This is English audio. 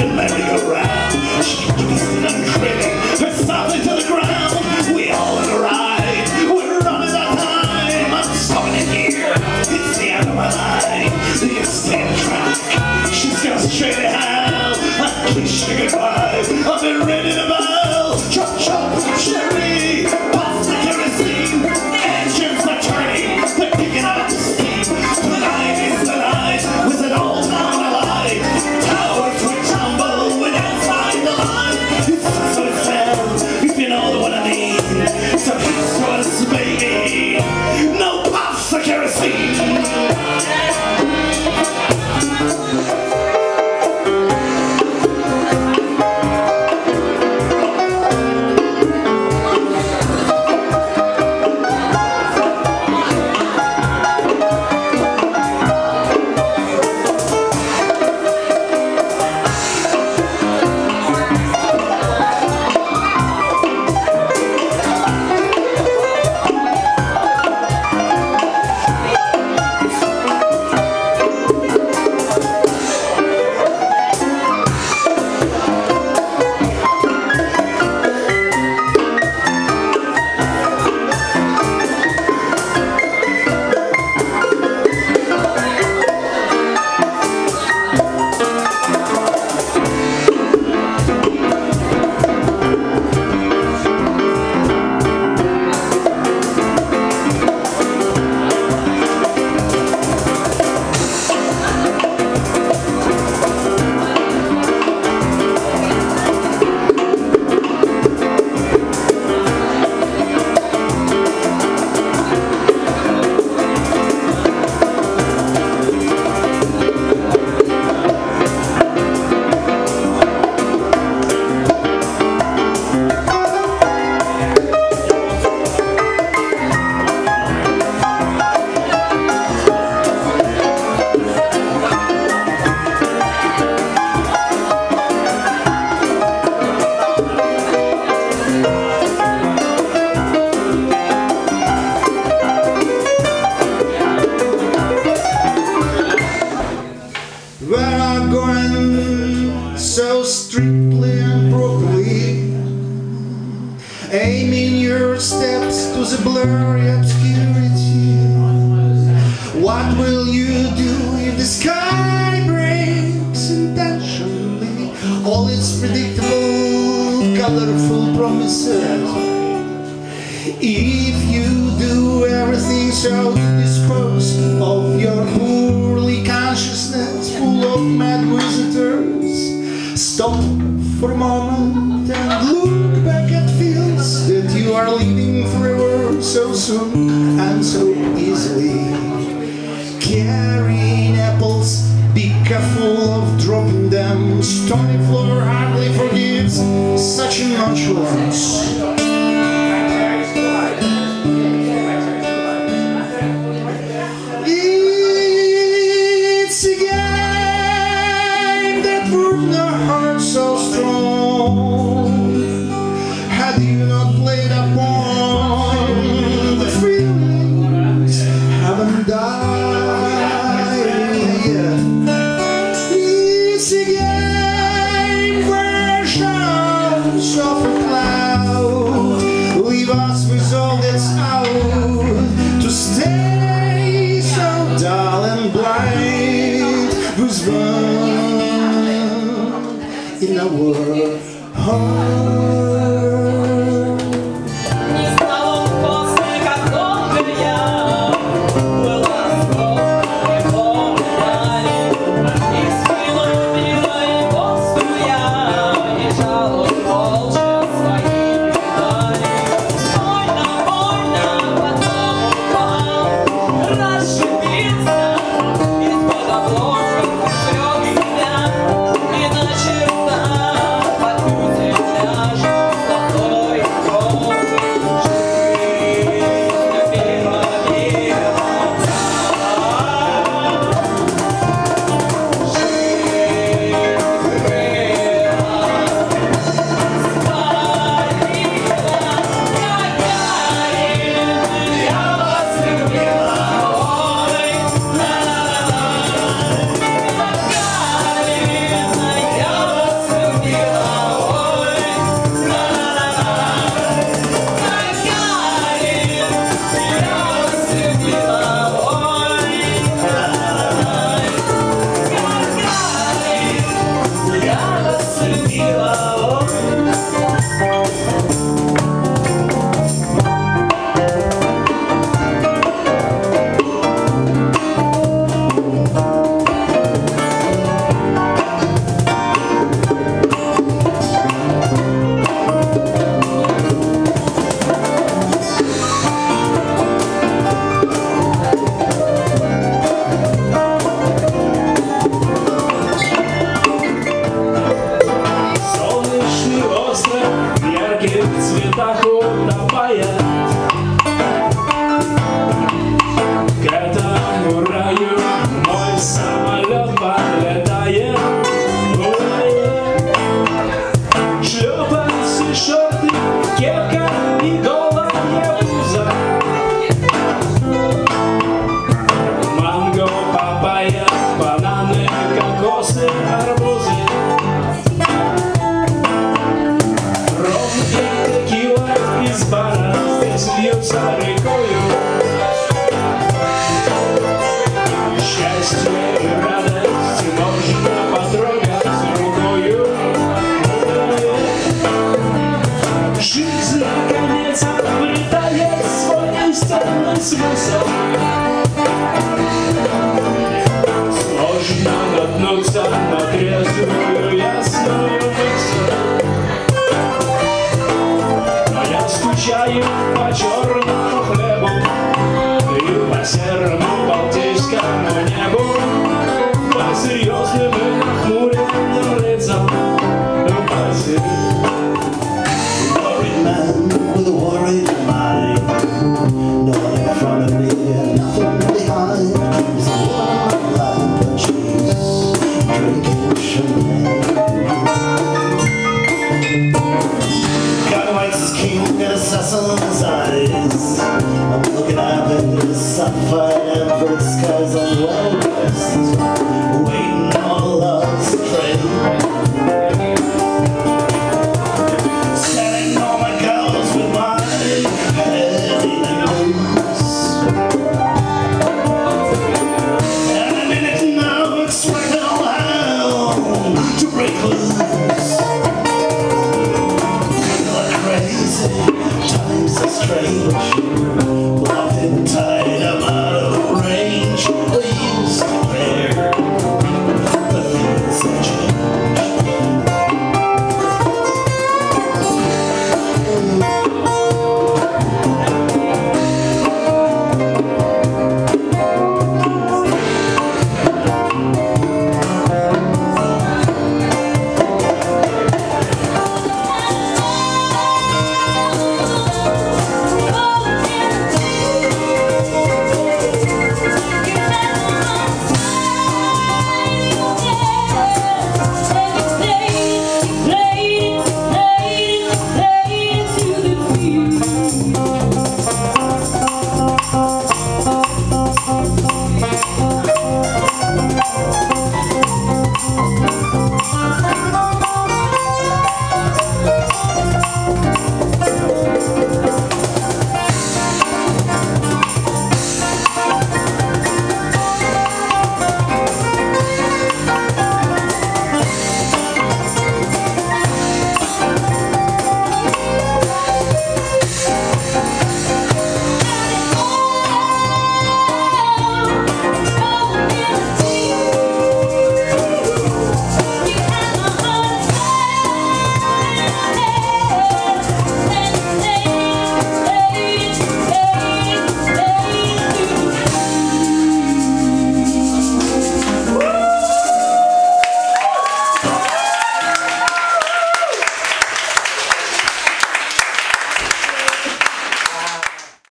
the merry-go-round. She twisted and cribbing her softly to the ground. We all in a ride, we're running out of time. I'm stopping it here, it's the end of my line. You stay on the track, she's got straight to hell. I kiss you goodbye, I've been ready to bow. Chop chop, cherry, pass the kerosene. Engines are turning, they're picking up the steam. Tonight is the night, with it all down the light. Towers would tumble, we dance by the light. It's so sad, if you know what I mean. So here's to us, baby, no pass the kerosene. Where I'm going so strictly and properly, aiming your steps to the blurry obscurity. What will you do if the sky breaks intentionally all its predictable, colorful promises? If you do everything so to dispose of your poorly consciousness full of mad visitors, stop for a moment and look back at fields that you are leaving forever so soon and so easily. Carrying apples, be careful of dropping them. Stony floor hardly forgives such nonchalance. So strong, had you not played upon the feelings haven't died yet. It's a game where shadows of a cloud leave us with all that's out to stay so dull and blind with one in our heart. Аж имеет смысл. Сложно наткнуться на трезвую ясную мысль. Но я скучаю по черному хлебу и по серому балтийскому небу, по серьезным и нахмуренным лицам. Worried man with a worried mind, no one in front of me and nothing behind. There's a woman alive, but she's drinking champagne. God waits his king and assassin's eyes. I'm looking up into the sapphire and skies on the road.